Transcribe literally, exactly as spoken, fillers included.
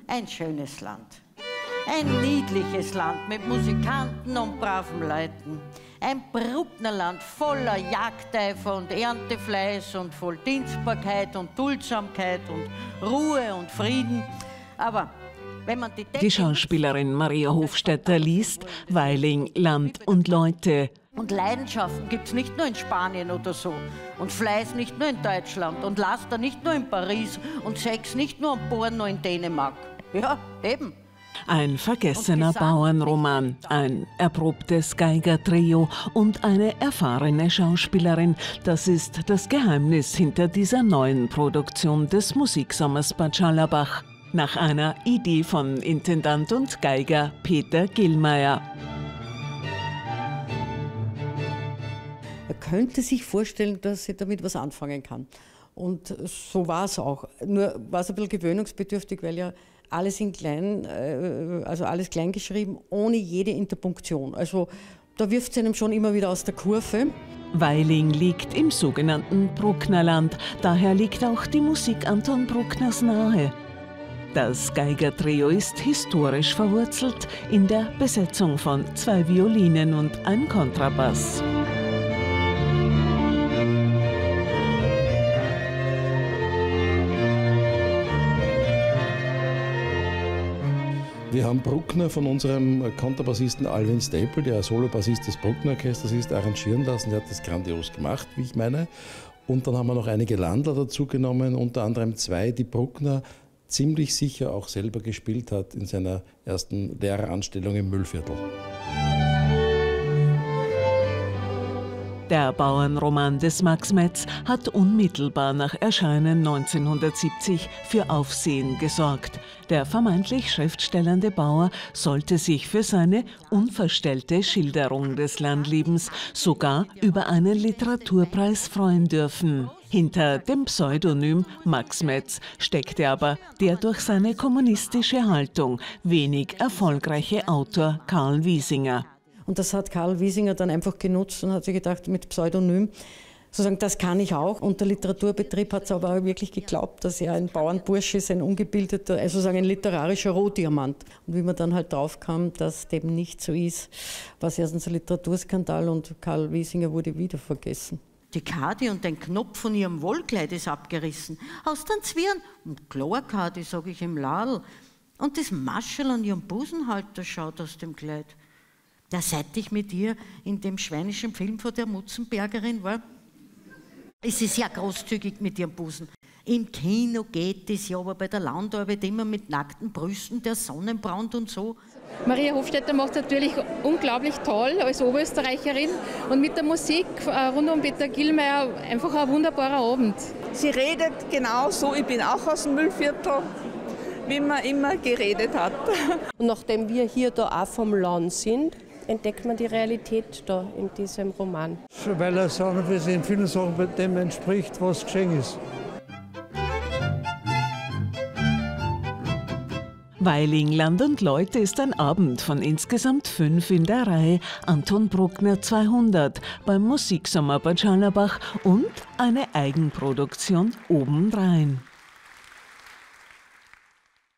ein schönes Land. Ein niedliches Land mit Musikanten und braven Leuten. Ein Brucknerland voller Jagdeifer und Erntefleiß und voll Dienstbarkeit und Duldsamkeit und Ruhe und Frieden. Aber wenn man die, die Schauspielerin Maria Hofstetter liest Weiling, Land und Leute. Und Leidenschaften gibt es nicht nur in Spanien oder so. Und Fleiß nicht nur in Deutschland. Und Laster nicht nur in Paris. Und Sex nicht nur und Porno in Dänemark. Ja, eben. Ein vergessener Bauernroman, ein erprobtes Geigertrio und eine erfahrene Schauspielerin. Das ist das Geheimnis hinter dieser neuen Produktion des Musiksommers Bad Scharlarbach. Nach einer Idee von Intendant und Geiger Peter Gillmeier. Er könnte sich vorstellen, dass er damit was anfangen kann. Und so war es auch. Nur war es ein bisschen gewöhnungsbedürftig, weil ja alles in klein, also alles klein geschrieben, ohne jede Interpunktion. Also da wirft es einem schon immer wieder aus der Kurve. Weiling liegt im sogenannten Brucknerland. Daher liegt auch die Musik Anton Bruckners nahe. Das Geigertrio ist historisch verwurzelt in der Besetzung von zwei Violinen und ein Kontrabass. Wir haben Bruckner von unserem Kontrabassisten Alvin Staple, der Solobassist des Bruckner-Orchesters ist, arrangieren lassen. Der hat das grandios gemacht, wie ich meine. Und dann haben wir noch einige Landler dazu genommen, unter anderem zwei, die Bruckner ziemlich sicher auch selber gespielt hat in seiner ersten Lehreranstellung im Mühlviertel. Der Bauernroman des Max Metz hat unmittelbar nach Erscheinen neunzehnhundertsiebzig für Aufsehen gesorgt. Der vermeintlich schriftstellende Bauer sollte sich für seine unverstellte Schilderung des Landlebens sogar über einen Literaturpreis freuen dürfen. Hinter dem Pseudonym Max Metz steckte aber der durch seine kommunistische Haltung wenig erfolgreiche Autor Karl Wiesinger. Und das hat Karl Wiesinger dann einfach genutzt und hat sich gedacht, mit Pseudonym, sozusagen, das kann ich auch. Und der Literaturbetrieb hat es aber auch wirklich geglaubt, dass er ein Bauernbursche ist, ein ungebildeter, also sozusagen ein literarischer Rohdiamant. Und wie man dann halt drauf kam, dass dem nicht so ist, war es erstens ein Literaturskandal und Karl Wiesinger wurde wieder vergessen. Die Kadi und ein Knopf von ihrem Wollkleid ist abgerissen. Aus den Zwirn. Und klar, Kadi, sage ich im Ladl. Und das Maschel an ihrem Busenhalter schaut aus dem Kleid. Ja, seit ich mit ihr in dem schweinischen Film von der Mutzenbergerin war, ist sie sehr großzügig mit ihrem Busen. Im Kino geht es ja, aber bei der Landarbeit immer mit nackten Brüsten, der Sonnenbrand und so. Maria Hofstetter macht es natürlich unglaublich toll als Oberösterreicherin und mit der Musik rund um Peter Gillmeier einfach ein wunderbarer Abend. Sie redet genau so, ich bin auch aus dem Mühlviertel, wie man immer geredet hat. Und nachdem wir hier da auch vom Land sind, entdeckt man die Realität da in diesem Roman. Weil er sagen wir in vielen Sachen dem entspricht, was geschehen ist. Weiling, Land und Leute ist ein Abend von insgesamt fünf in der Reihe Anton Bruckner zweihundert beim Musiksommer Bad Scharlarbach und eine Eigenproduktion obendrein.